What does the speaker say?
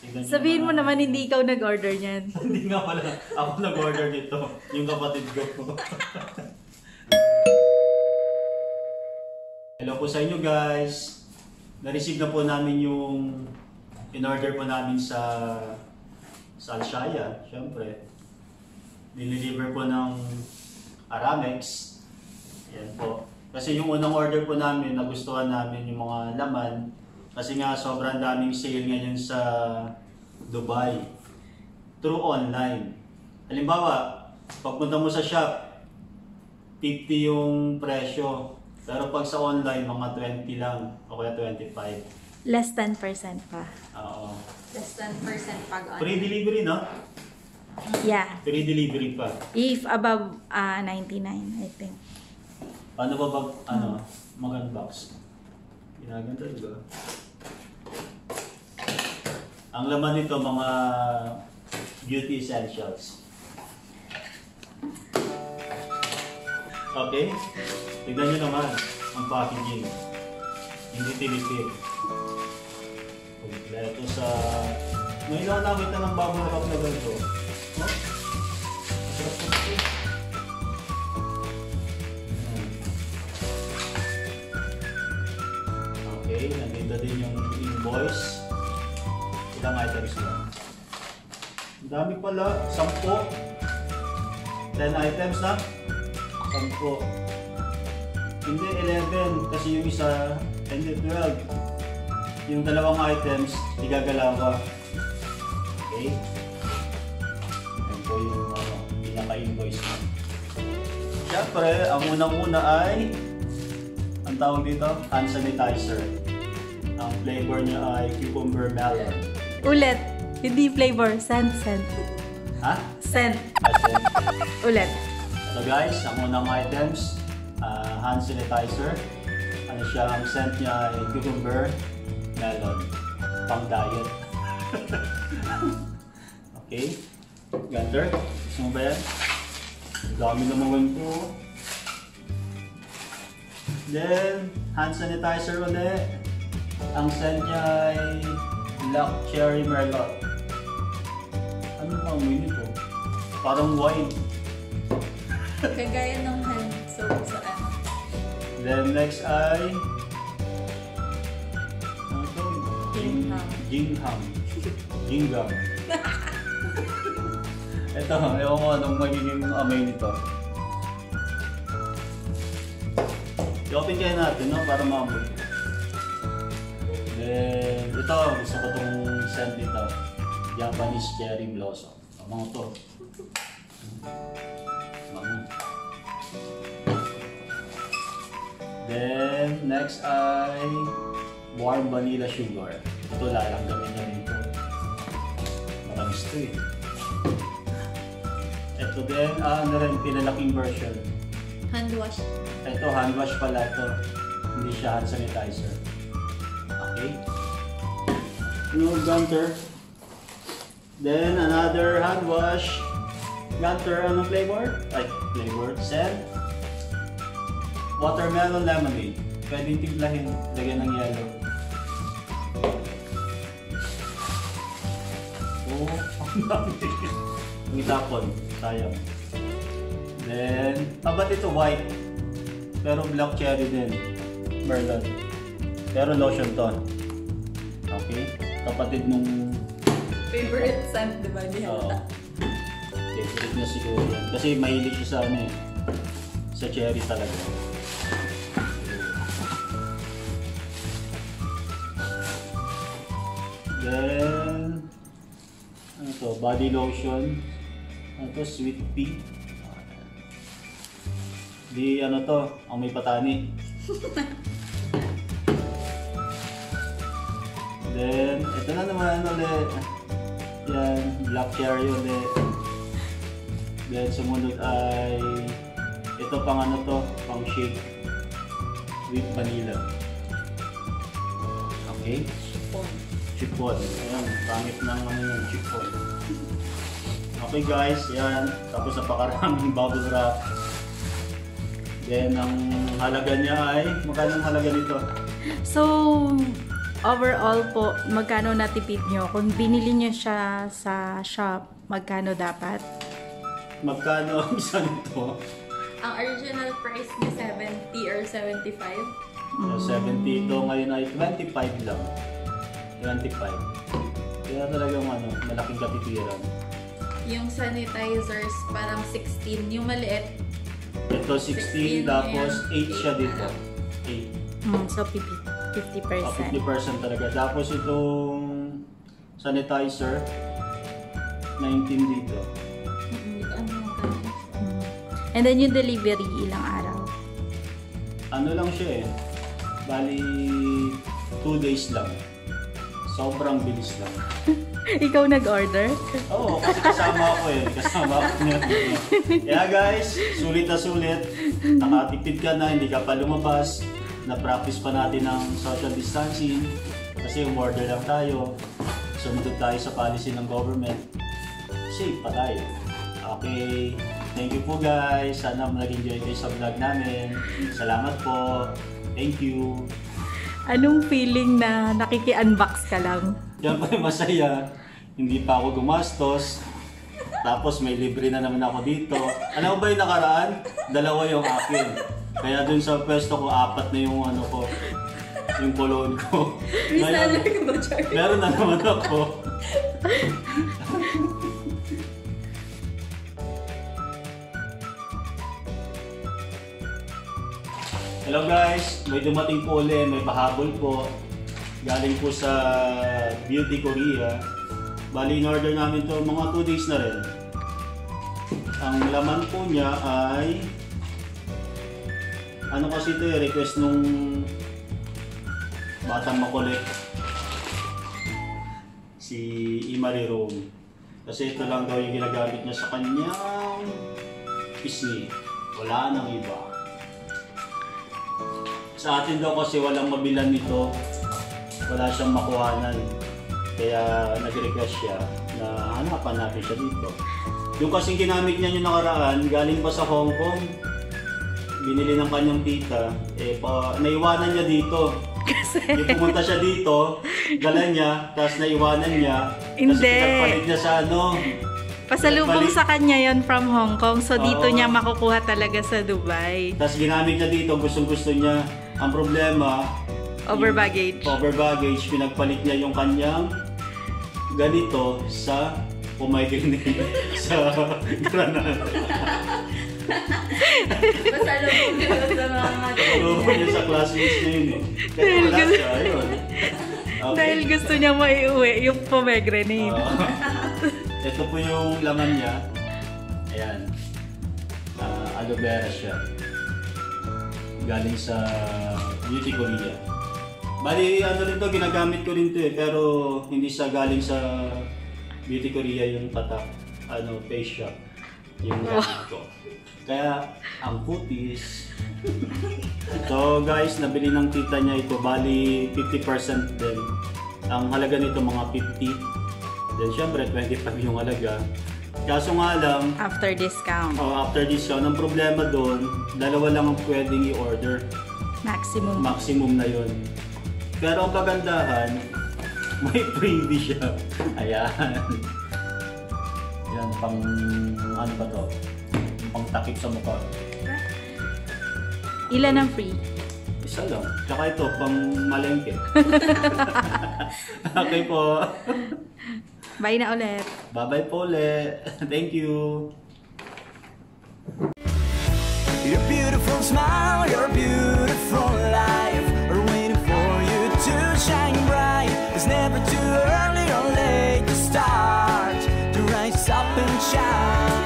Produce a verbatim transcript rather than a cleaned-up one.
Sabihin mo naman hindi ikaw nag-order niyan. Hindi nga pala. Ako nag-order nito. Yung kapatid ko. Hello po sa inyo guys. Na-receive na po namin yung in-order po namin sa sa Alshaya, syempre. Nililiver po ng Aramex. Ayan po. Kasi yung unang order po namin, nagustuhan namin yung mga laman. Kasi nga sobrang daming sale ngayon sa Dubai. Through online. Halimbawa, pagpunta mo sa shop, fifty yung presyo. Pero pag sa online, mga twenty lang. O kaya twenty-five. Less ten percent pa. Oo. Less ten percent pag on. Free delivery, no? Yeah. Free delivery pa. If above uh, ninety-nine, I think. Paano ba ba, ano, mag-unbox? Ginaganda, diba? Ang laman nito, mga beauty essentials. Okay? Tignan nyo naman ang packaging. Hindi tinipid. Kompleto sa... Ngayon lang nakita ng bubble wrap na ganito. Oh? Masarap po ito. Okay, nandito din yung invoice. Ilang items lang. Ang dami pala. Sampo. ten items na. Sampo. Hindi, eleven. Kasi yung isa, hindi, twelve. Yung dalawang items, igagalawa. Okay? Yan po yung uh, pinaka-invoice mo. Siyempre, ang unang-una ay ang tawag dito, hand sanitizer. Ang flavor niya ay cucumber melon. Ulit. Hindi flavor. Scent, scent. Ha? Scent. Ah, scent. Ulit. So guys, ang unang items, uh, hand sanitizer. Ano siya, ang scent niya ay cucumber melon. Pang diet. Okay. Gunter, gusto mo ba yan? Dami naman ito. Then, hand sanitizer ulit. Ang scent niya ay black cherry merlot. Ano ba ang amoy nito? Parang wine. Kagaya ng hand soap sa ano. Then next ay... Ano ito? Jingham. Jingham. Jingham. Ito, ewan ko anong magiging amoy nito. I-open kaya natin, no? Para maamoy. Then, ito, gusto ko itong scent dito. Japanese cherry blossom. Mga ito. Mga. Then, next ay warm vanilla sugar. Ito, lalanggamin na dito. Matamis ito eh. Ito din, ah, ano rin, pinalaking version. Hand wash. Ito, hand wash pala ito. Hindi siya hand sanitizer. Okay. No Gunter. Then, another hand wash. Gunter, anong flavor? Ay, flavor. Scent. Watermelon lemonade. Pwedeng timplahin. Lagyan ng yellow. Oh, ang dami. Ang itapon. Sayang. Then, ah, ba't ito white? Pero black cherry din. Merlot. Pero lotion to. Okay? Kapatid nung... Favorite scent, di ba? Di Oo. halata. Favorite niya siguro yan. Kasi mahilig siya sa ano eh. Sa cherry talaga. Then... Ano to? Body lotion. Ano to? Sweet pea. Di ano to? Ang may patani. Then, ito na naman ulit. Yan, black cherry ulit. Then, sumunod ay ito pang ano to, pang shake with vanilla. Okay? Chiffon. Chiffon. Ayan, pangit ng ano yung chiffon. Okay guys, yan. Tapos napakaraming bubble wrap. Then, ang halaga niya ay, magkano ang halaga nito? So, overall po, magkano natipid nyo? Kung binili nyo siya sa shop, magkano dapat? Magkano ang isa nito? Ang original price niya seventy or seventy-five. So, seventy ito, ngayon ay twenty-five lang. twenty-five. Kaya talagang ano, malaking katitiran. Yung sanitizers parang sixteen. Yung maliit. Ito sixteen, sixteen, tapos ayan. eight siya dito. Eight. eight. Mm, so, fifty Oh, percent. fifty percent talaga. Tapos itong sanitizer, nineteen dito. Hindi ko ano magkano. Mm. And then yung delivery, ilang araw? Ano lang siya eh. Bali, two days lang. Sobrang bilis lang. Ikaw nag-order? Oo, kasi kasama ako eh. Kasama ako niya. Kaya guys, sulit na sulit. Nakatipid ka na, hindi ka pa lumabas. Na-practice pa natin ng social distancing. Kasi umorder lang tayo. Sumunod tayo sa policy ng government. Safe pa tayo. Okay. Thank you po guys. Sana nag-enjoy kayo sa vlog namin. Salamat po. Thank you. Anong feeling na nakiki-unbox ka lang? Yan pa masaya. Hindi pa ako gumastos. Tapos may libre na naman ako dito. Ano ba yung nakaraan? Dalawa yung akin. Kaya dun sa pwesto ko, apat na yung ano ko. Yung cologne ko. May salary ka ba, Char? Meron na naman ako. Hello guys, may dumating po ulit, may pahabol po. Galing po sa Beauty Korea. Bali, in-order namin to mga two days na rin. Ang laman po niya ay ano kasi ito eh, request nung batang makulit si Imari Rome. Kasi ito lang daw yung ginagamit niya sa kanyang pisngi. Wala nang iba. Sa atin daw kasi walang mabilan nito, wala siyang makuhanan. Kaya nag-request siya na hanapan natin siya dito. Yung kasing ginamit niya yung nakaraan, galing pa sa Hong Kong. Binili ng kanyang tita, eh pa, naiwanan niya dito. Kasi... Yung pumunta siya dito, dala niya, tapos naiwanan niya. Hindi. Tapos pinagpalit niya sa ano. Pasalubong Balik. sa kanya yon from Hong Kong. So, dito Oo. niya makukuha talaga sa Dubai. Tapos ginamit niya dito, gustong-gusto niya. Ang problema, Over baggage. Over baggage, pinagpalit niya yung kanyang ganito sa pumaygrinate sa Granada. Pasalubong nila sa mga Oo, yun sa classmates niya yun eh. Kaya Dahil wala gusto- siya, ayun. Okay. Dahil gusto niya maiuwi yung pomegranate. Oo. Ito po yung laman niya. Ayan. Uh, aloe vera siya. Galing sa Beauty Korea. Bali, ano rin to, ginagamit ko rin to eh. Pero hindi siya galing sa Beauty Korea yung patok. Ano, face shop. Yung gamit ko. Kaya, ang kutis. So guys, nabili ng tita niya ito. Bali, fifty percent din. Ang halaga nito mga fifty. Then syempre, twenty-five yung halaga. Kaso nga lang, After discount. oh, after discount, ang problema doon, dalawa lang ang pwedeng i-order. Maximum. Maximum na yun. Pero ang kagandahan, may freebie siya. Ayan. Yan, pang ano ba to? Pang takip sa mukha. Ilan ang free? Isa lang. Tsaka ito, pang malengke. Okay po. Bye na ulit. Bye-bye po ulit. Thank you. Your beautiful smile, your beautiful life are waiting for you to shine bright. It's never too early or late to start to rise up and shine.